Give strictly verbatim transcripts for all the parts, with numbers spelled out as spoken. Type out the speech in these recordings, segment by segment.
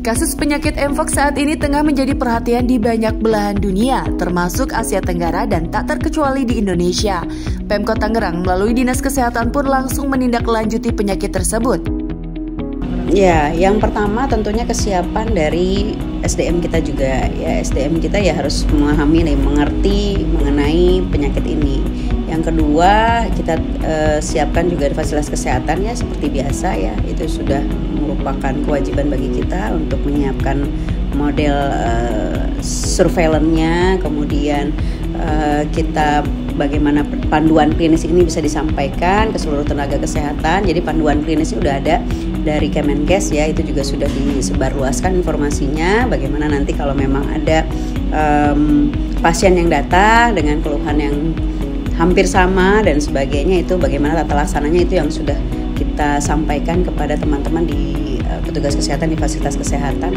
Kasus penyakit Mpox saat ini tengah menjadi perhatian di banyak belahan dunia, termasuk Asia Tenggara dan tak terkecuali di Indonesia. Pemkot Tangerang melalui Dinas Kesehatan pun langsung menindaklanjuti penyakit tersebut. Ya, yang pertama tentunya kesiapan dari S D M kita juga. Ya, S D M kita ya harus memahami nih, mengerti mengenai penyakit ini. Yang kedua, kita eh, siapkan juga fasilitas kesehatan ya seperti biasa ya. Itu sudah merupakan kewajiban bagi kita untuk menyiapkan model eh, surveillance-nya, kemudian eh, kita bagaimana panduan klinis ini bisa disampaikan ke seluruh tenaga kesehatan. Jadi panduan klinis sudah ada dari Kemenkes ya, itu juga sudah disebarluaskan informasinya. Bagaimana nanti kalau memang ada um, pasien yang datang dengan keluhan yang hampir sama dan sebagainya, itu bagaimana tata laksananya, itu yang sudah kita sampaikan kepada teman-teman di uh, petugas kesehatan di fasilitas kesehatan.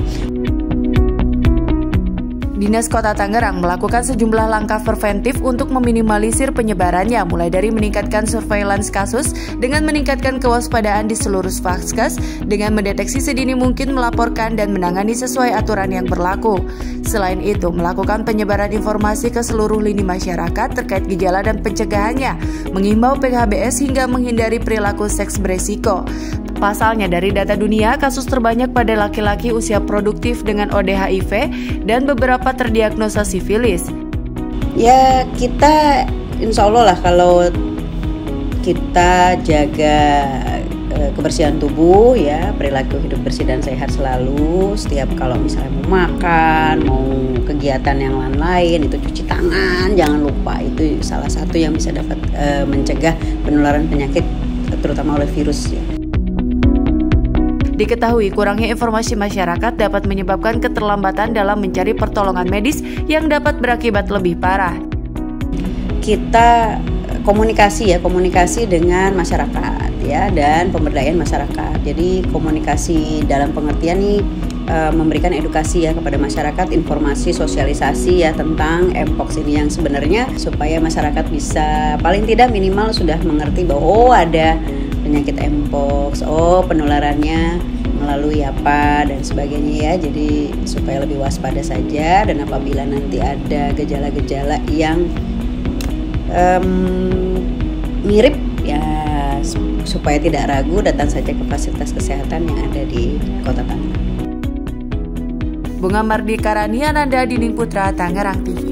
Dinas Kota Tangerang melakukan sejumlah langkah preventif untuk meminimalisir penyebarannya, mulai dari meningkatkan surveillance kasus dengan meningkatkan kewaspadaan di seluruh vaskes, dengan mendeteksi sedini mungkin, melaporkan dan menangani sesuai aturan yang berlaku. Selain itu, melakukan penyebaran informasi ke seluruh lini masyarakat terkait gejala dan pencegahannya, mengimbau P H B S hingga menghindari perilaku seks beresiko. Pasalnya, dari data dunia, kasus terbanyak pada laki-laki usia produktif dengan O D H I V dan beberapa terdiagnosa sifilis. Ya, kita insya Allah lah kalau kita jaga e, kebersihan tubuh ya, perilaku hidup bersih dan sehat selalu. Setiap kalau misalnya mau makan, mau kegiatan yang lain-lain, itu cuci tangan, jangan lupa. Itu salah satu yang bisa dapat e, mencegah penularan penyakit terutama oleh virus ya. Diketahui kurangnya informasi masyarakat dapat menyebabkan keterlambatan dalam mencari pertolongan medis yang dapat berakibat lebih parah. Kita komunikasi ya, komunikasi dengan masyarakat ya, dan pemberdayaan masyarakat. Jadi komunikasi dalam pengertian nih e, memberikan edukasi ya kepada masyarakat, informasi, sosialisasi ya tentang Mpox ini, yang sebenarnya supaya masyarakat bisa paling tidak minimal sudah mengerti bahwa oh ada penyakit Mpox, oh penularannya melalui apa dan sebagainya ya. Jadi supaya lebih waspada saja, dan apabila nanti ada gejala-gejala yang um, mirip ya, supaya tidak ragu, datang saja ke fasilitas kesehatan yang ada di Kota Tangerang. Bunga Mardika Rani Ananda, Dining Putra, Tangerang T V.